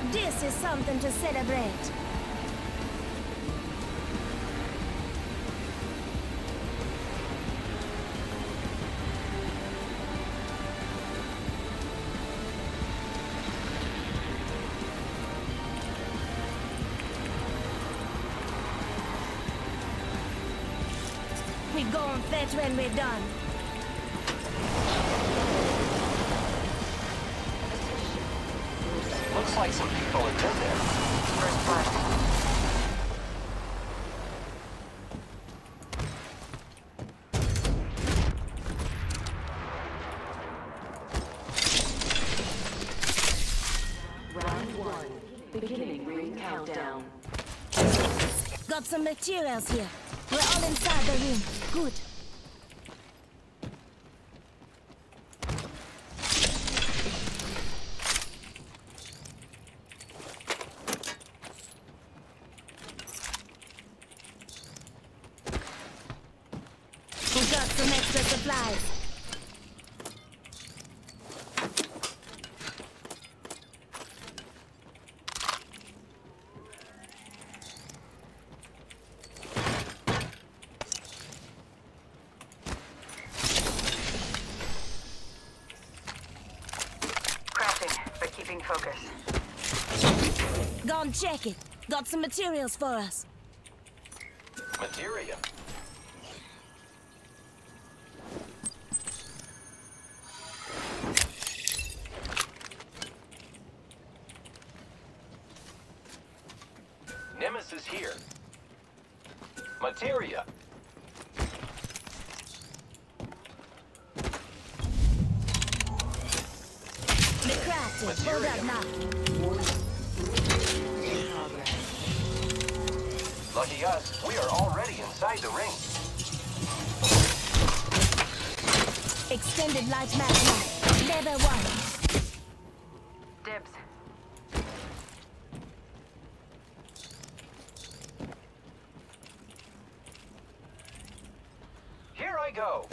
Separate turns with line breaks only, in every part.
Now this is something to celebrate. We go and fetch when we're done.
Looks like some people have been there. First blood.
Round 1. Beginning ring countdown.
Got some materials here. We're all inside the ring. Good. We got some extra supplies.
But keeping focus.
Go and check it. Got some materials for us.
Materia. Nemesis here. Materia.
Hold up now.
Lucky us, we are already inside the ring.
Extended light mag. Level 1.
Dibs.
Here I go.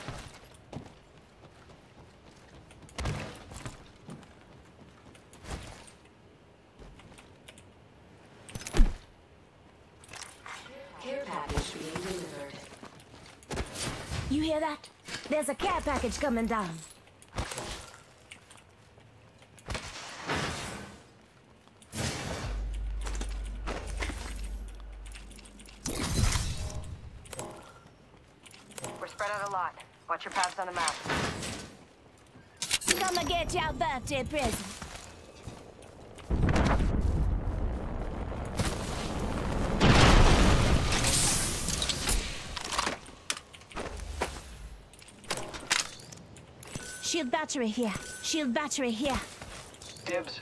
Care package being delivered.
You hear that? There's a care package coming down.
We're spread out a lot. Watch your paths on the map.
Come and get your birthday present. Shield battery here. Shield battery here.
Dibs.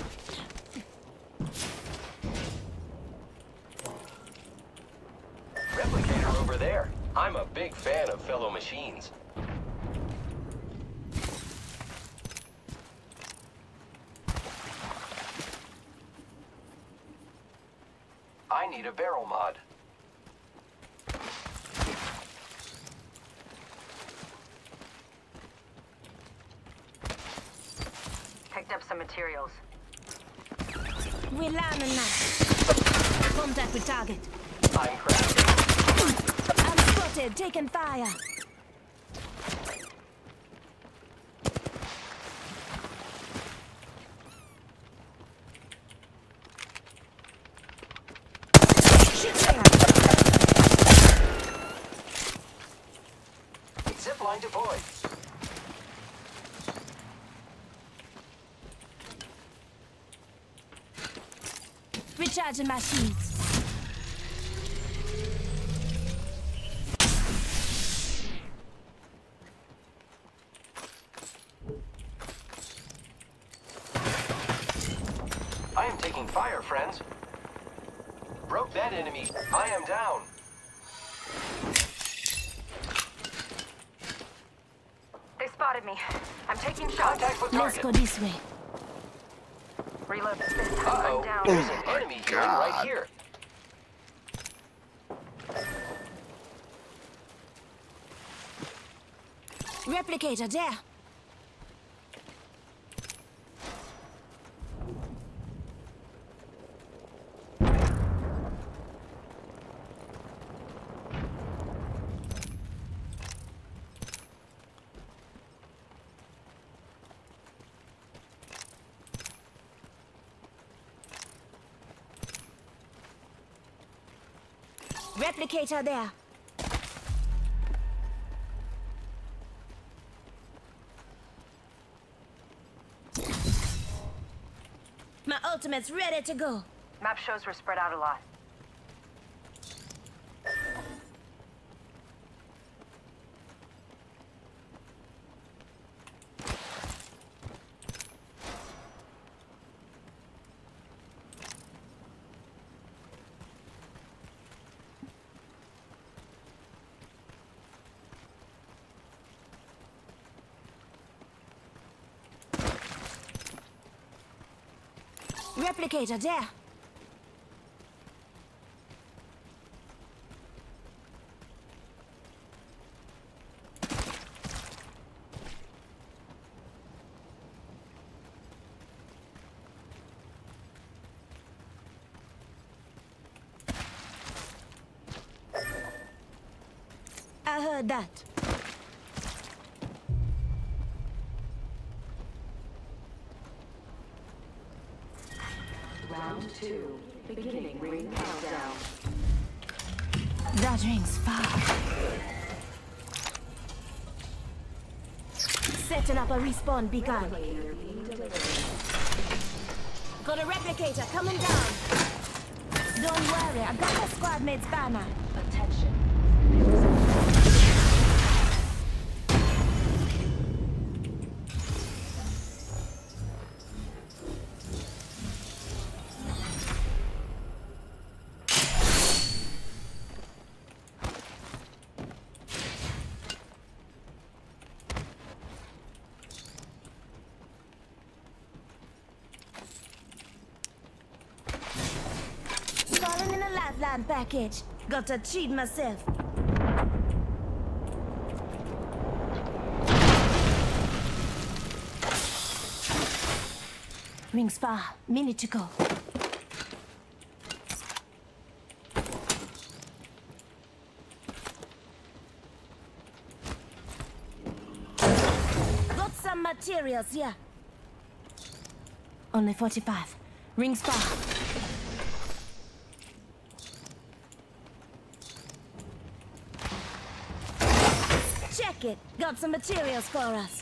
Replicator over there. I'm a big fan of fellow machines. I need a barrel mod.
Picked up some materials.
We're landing now. Contact with target.
I'm crafting.
I'm spotted, taking fire. Shoot there.
Zipline deployed.
Recharging my shields.
I am taking fire, friends. Broke that enemy. I am down.
They spotted me. I'm taking shots.
Contact with
Let's
target.
go this way.
Reload. This time
Uh-oh.
I'm down.
There's an enemy healing right here.
Replicator there. Replicator there. My ultimate's ready to go.
Map shows we're spread out a lot.
Replicator there. I heard that.
Round 2. Beginning ring countdown.
That rings far. Setting up a respawn beacon.
Replicator being delivered.
Got a replicator coming down. Don't worry, I got my squad mate's banner.
Attention.
Falling in a lifeline package. Got to cheat myself. Rings far. Minute to go. Got some materials here. Only 45. Rings far. Check it. Got some materials for us.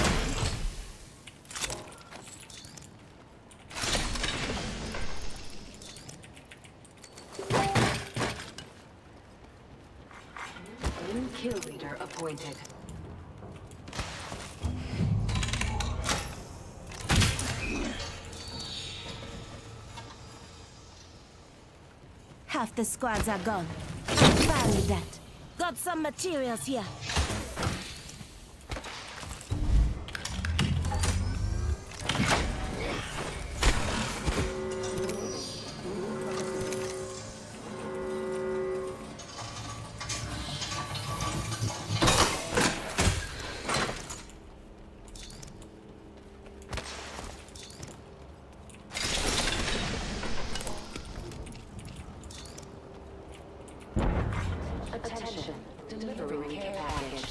New kill leader appointed.
Half the squads are gone. I'm fine with that. Got some materials here.
Attention. Delivering care package.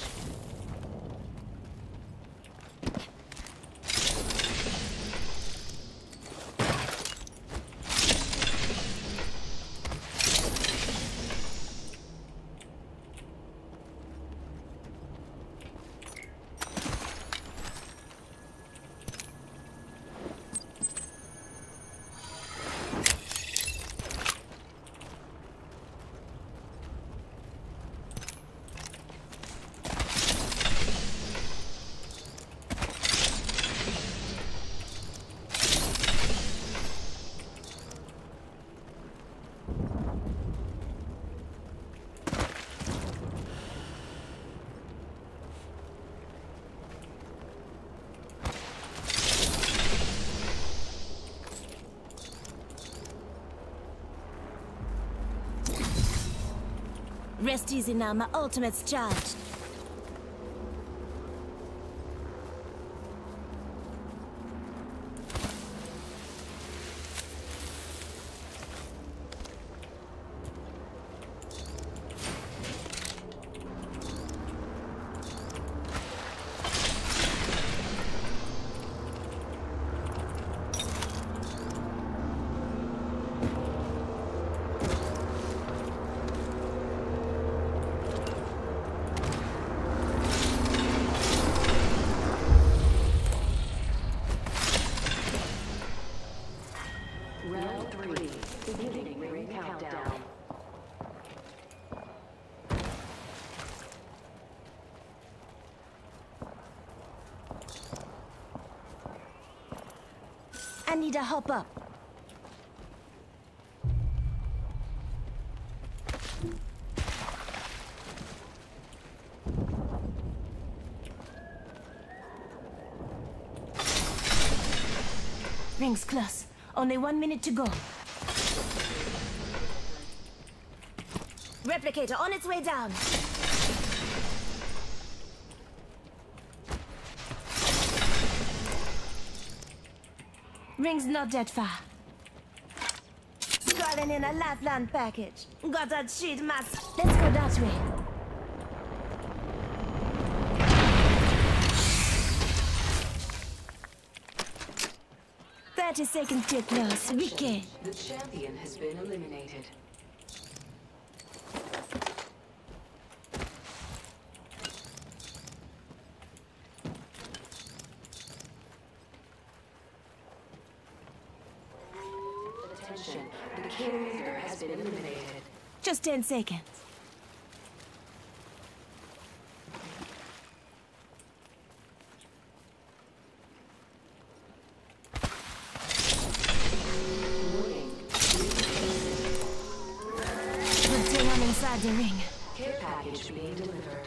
Rest easy now, my ultimate's charged. need a hop up. Ring's close. Only 1 minute to go. Replicator on its way down. Ring's not that far. Calling in a lifeline package. Got a cheat mask. Let's go that way. "30 seconds to close. We can."
The champion has been eliminated. Attention, the kill leader has been eliminated.
Just 10 seconds. Good thing I'm inside the ring.
Care package being delivered.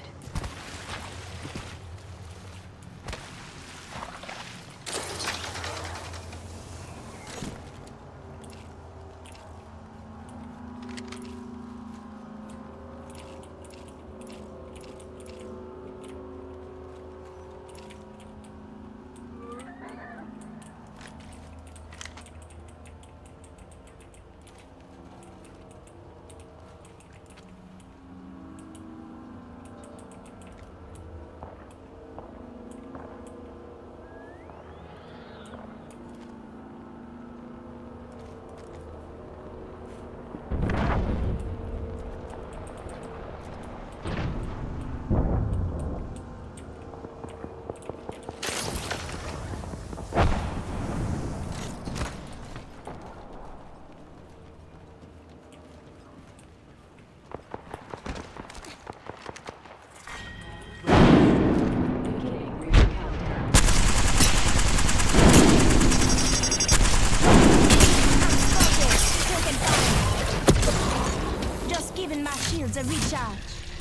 A recharge.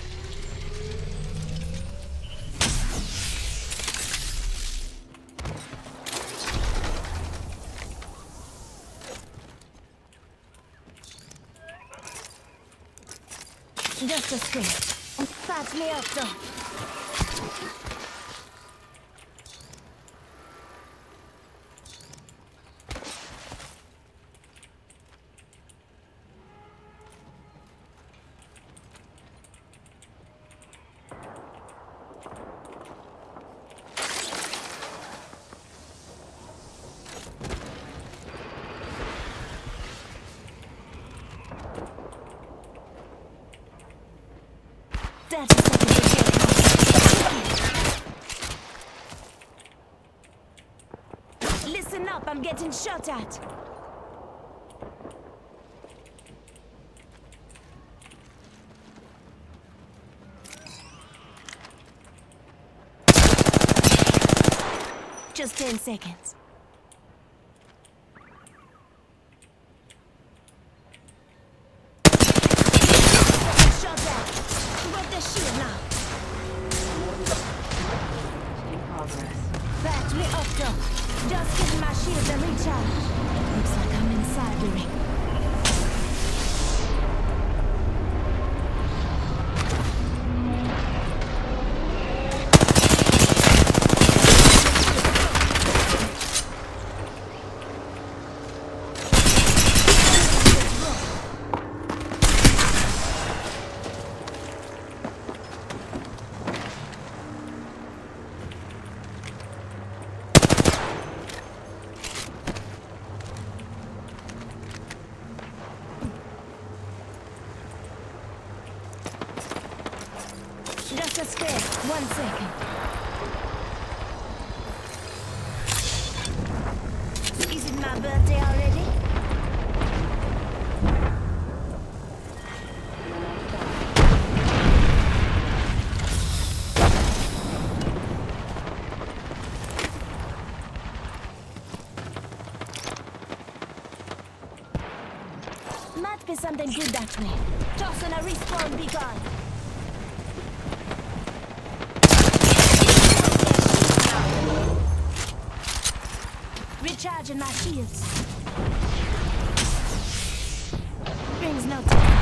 Just a sprint. Patch me up though. Listen up, I'm getting shot at. Just 10 seconds. Shot at. Got the shield now.
In progress.
Patch me up though. Just giving my shield a recharge. Looks like I'm inside the ring. something good that way. Tossing a respawn beacon. Recharging my shields. Rings no time.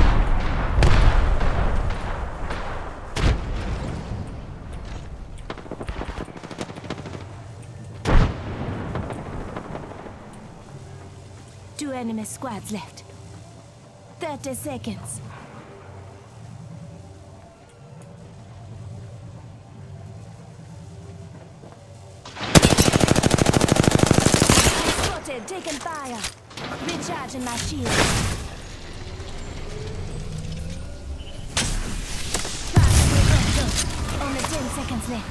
Two enemy squads left. 30 seconds. Spotted, taking fire. Recharging my shield. Only 10 seconds left.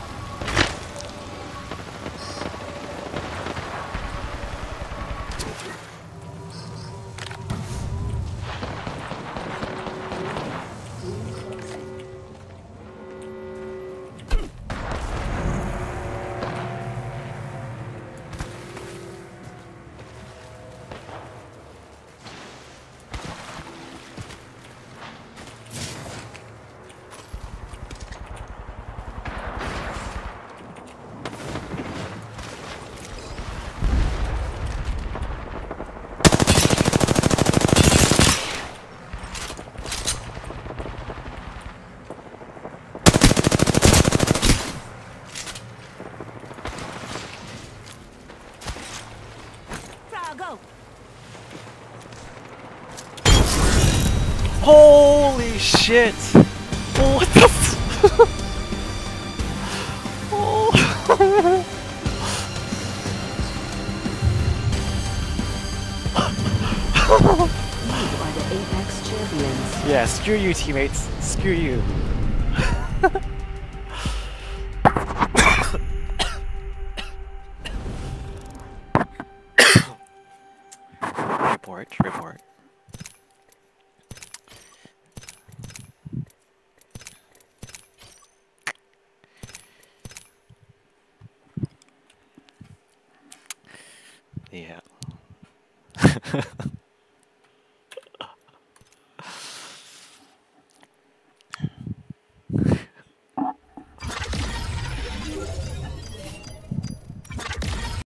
Go.
Holy shit! Oh, what the f- Oh.
You are the Apex champions.
Yeah, screw you, teammates. Screw you. Report. Yeah.